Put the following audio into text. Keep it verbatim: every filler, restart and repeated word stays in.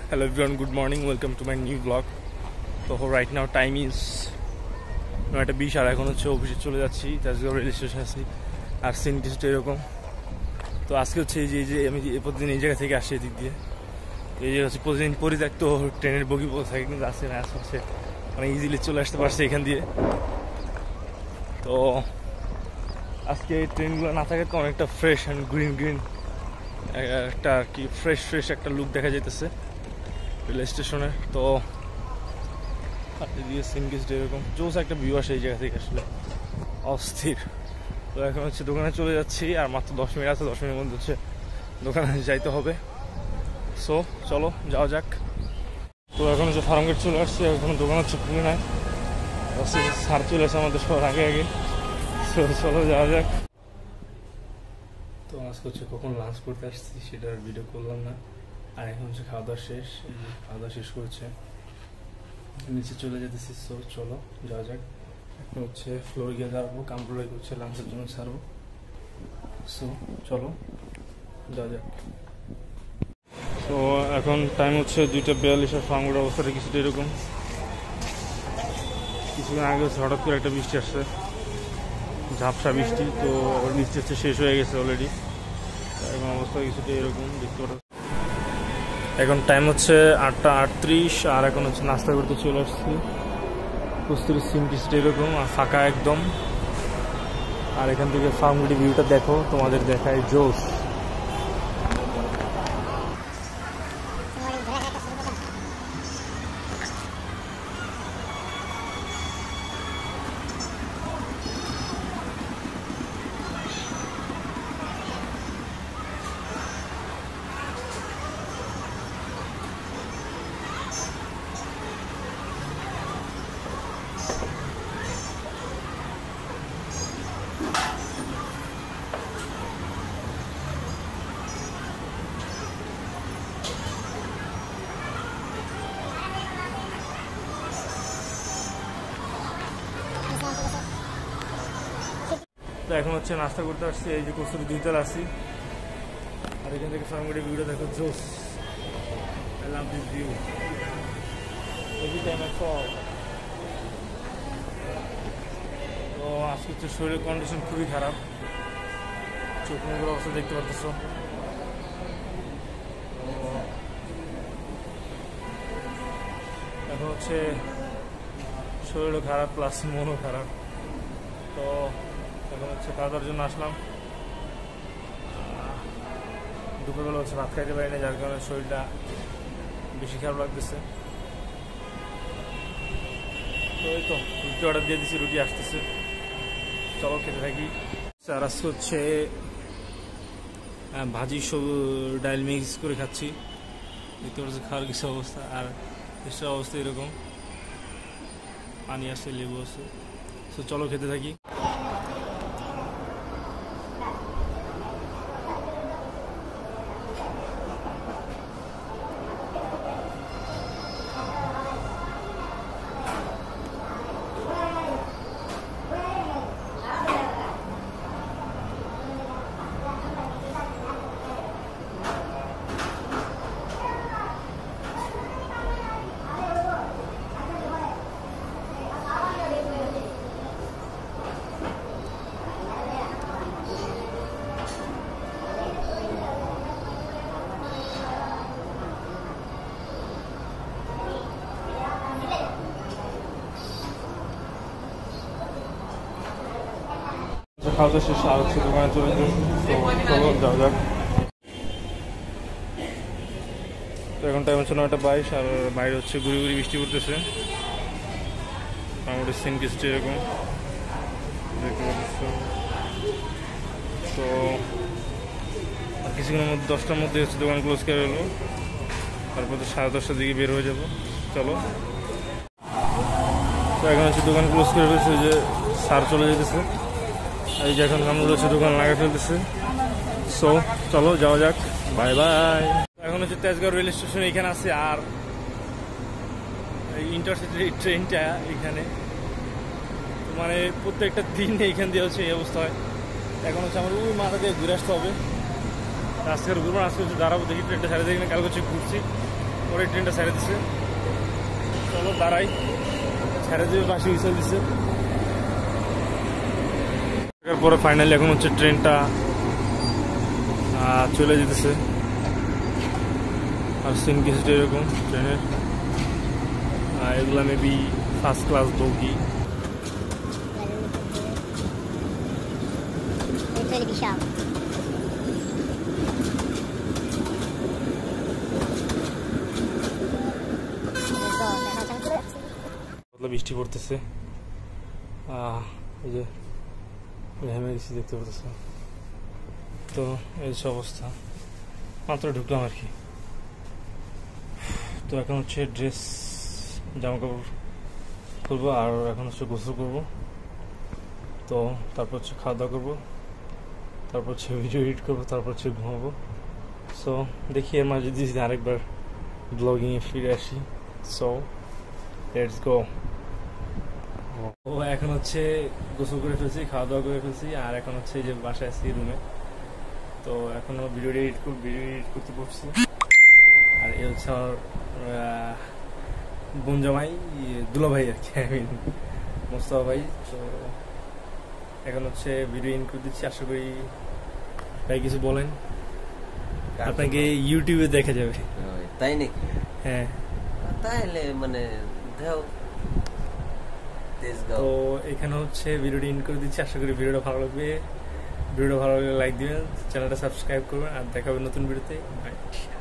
Hello everyone, good morning, welcome to my new vlog. So right now time is নয়টা বিশ আর এখন হচ্ছে অফিসে চলে যাচ্ছি, তেজগাঁও রেল স্টেশন আছি আর সিন কিছুটা এরকম। তো আজকে হচ্ছে এই যে যে আমি প্রতিদিন এই জায়গা থেকে আসি এদিক দিয়ে, এই যে হচ্ছে প্রতিদিন পরিত্যক্ত ট্রেনের বগি পথ থাকে কিন্তু আসছে না, আসছে মানে ইজিলি চলে আসতে পারছে এখান দিয়ে। তো আজকে এই ট্রেনগুলো না থাকে তো অনেকটা ফ্রেশ অ্যান্ড গ্রিন গ্রিন একটা আর কি ফ্রেশ ফ্রেশ একটা লুক দেখা যেতেছে রেল স্টেশনের। তো এদিকে সিনগেস্ট এরকম জোস একটা ভিউ আসে এই জায়গা থেকে, আসলে অস্থির। তো এখন হচ্ছে দোকানে চলে যাচ্ছি আর মাত্র দশ মিনিট আছে, দশ মিনিটের মধ্যে হচ্ছে দোকানে যাইতে হবে। সো চলো যাওয়া যাক। তো এখন হচ্ছে ফার্মগেট চলে আসছি, এখন দোকান হচ্ছে খুলে নাই, সার চলে আসে আমাদের সবার আগে আগে। সো চলো যাওয়া যাক। তো আজকে হচ্ছে কখন লাঞ্চ করতে আসছি সেটার ভিডিও করলাম না, আর এখন হচ্ছে খাওয়া দাওয়া শেষ, খাওয়া দাওয়া শেষ করেছে নিচে চলে যেতেছি। সো চলো যাওয়া যাক। এখন হচ্ছে ফ্লোর গিয়ে দাঁড়াবো, কামরুলাই হচ্ছে লাঞ্চের জন্য ছাড়বো। সো চলো যাওয়া যাক। তো এখন টাইম হচ্ছে দুইটা বিয়াল্লিশ আর ফার্মগেটের অবস্থাটা কিছুটা এরকম। কিছুদিন আগে হচ্ছে হঠাৎ করে একটা বৃষ্টি আসছে, ঝাপসা বৃষ্টি। তো আবার বৃষ্টি হচ্ছে শেষ হয়ে গেছে অলরেডি, এখন অবস্থা কিছুটা এরকম দেখতে পারো। এখন টাইম হচ্ছে আটটা আটত্রিশ আর এখন হচ্ছে নাস্তা করতে চলে আসছি। কস্তুরি সিম কিছুটা এরকম আর ফাঁকা একদম। আর এখান থেকে ফার্মগেট ভিউটা দেখো, তোমাদের দেখায় জোশ। তো এখন হচ্ছে নাস্তা করতে আসছি, এই যে কস্তুরি দুইতলা আসছি আর এখান থেকে ফার্মগেটের ভিউটা দেখো জোস। I love this view every time I fall. তো আজকে হচ্ছে শরীরের কন্ডিশন খুবই খারাপ, চোখ মুখের অবস্থা দেখতে পাচ্ছ। এখন হচ্ছে শরীরও খারাপ প্লাস মনও খারাপ। তো এখন হচ্ছে খাওয়া দাওয়ার জন্য আসলাম। দুপুরবেলা হচ্ছে ভাত খাইতে পারি না, যার কারণে শরীরটা বেশি খারাপ লাগতেছে। তো এই তো রুটি অর্ডার দিয়ে দিচ্ছি, রুটি আসতেছে, চলো খেতে থাকি। আর আজকে হচ্ছে ভাজি সব ডাল মিক্স করে খাচ্ছি, দেখতে পাচ্ছি খাওয়ার কিছু অবস্থা। আর এসব অবস্থা এরকম, পানি আসছে, লেবু আছে। তো চলো খেতে থাকি। খাওয়া দাওয়া শেষ আর হচ্ছে দোকানে চলে চলো যাওয়া যাক। তো এখন টাইম হচ্ছে নয়টা বাইশ আর বাইরে হচ্ছে ঘুরি ঘুরি বৃষ্টি পড়তেছে। আমাদের সিন কিছুটা এরকম দেখতে পাচ্ছ। তো আর কিছুক্ষণের মধ্যে দশটার মধ্যে হচ্ছে দোকান ক্লোজ করে হলো, তারপর তো সাড়ে দশটার দিকে বের হয়ে যাবো। চলো। তো এখন হচ্ছে দোকান ক্লোজ করে ফেলছে, যে সার চলে যেতেছে, এই যে এখন আমরা হচ্ছে দোকান লাগাই ফেলতেছে। সো চলো যাওয়া যাক, বাই বাই। এখন হচ্ছে তেজগাঁও রেল স্টেশন এখানে আছে, আর এই ইন্টারসিটি ট্রেনটা এখানে মানে প্রত্যেকটা দিন এইখান দিয়ে হচ্ছে এই অবস্থা হয়। এখন হচ্ছে আমার ওই মাথা দিয়ে ঘুরে আসতে হবে, আজকে ঘুরবো, আজকে হচ্ছে দাঁড়াবো, দেখি ট্রেনটা ছাড়ে দেখি না, কালকে হচ্ছে ঘুরছি। পরে ট্রেনটা ছেড়ে দিচ্ছে, চলো দাঁড়াই, ছেড়ে দেবে পাশে উইসেল দিচ্ছে। পরে ফাইনালি এখন হচ্ছে ট্রেনটা চলে যেতেছে। আর সিন কিছুটা এরকম ট্রেনের, এগুলা মেবি ফার্স্ট ক্লাস বগি। বৃষ্টি পড়তেছে, এই যে ঘেমে গেছি দেখতে পাচ্ছ। তো এই সব অবস্থা, মাত্র ঢুকলাম আর কি। তো এখন হচ্ছে ড্রেস জামা কাপড় খুলবো, আর এখন হচ্ছে গোসল করবো। তো তারপর হচ্ছে খাওয়া দাওয়া করবো, তারপর হচ্ছে ভিডিও এডিট করবো, তারপর হচ্ছে ঘুমাবো। সো দেখি এর মাঝে যদি আরেকবার ব্লগিংয়ে ফিরে আসি। So let's go. ও এখন হচ্ছে গোসল করে ফেলছি, খাওয়া দাওয়া করে ফেলছি, আর এখন হচ্ছে যে বাসায় আছি রুমে। তো এখন ভিডিও এডিট করব, ভিডিও এডিট করতে পড়ছি। আর এ হচ্ছে আমার বোন জামাই, দুলা ভাই আর কি, আই মিন মোস্তফা ভাই। তো এখন হচ্ছে ভিডিও এডিট করে দিচ্ছি, আশা করি ভাই কিছু বলেন। আপনাকে ইউটিউবে দেখা যাবে। তাই নাকি? হ্যাঁ, তাহলে মানে তো এখানে হচ্ছে ভিডিওটি এন্ড করে দিচ্ছি, আশা করি ভিডিওটা ভালো লাগবে। ভিডিওটা ভালো লাগলে লাইক দিবেন, চ্যানেলটা সাবস্ক্রাইব করবেন, আর দেখা হবে নতুন ভিডিওতে।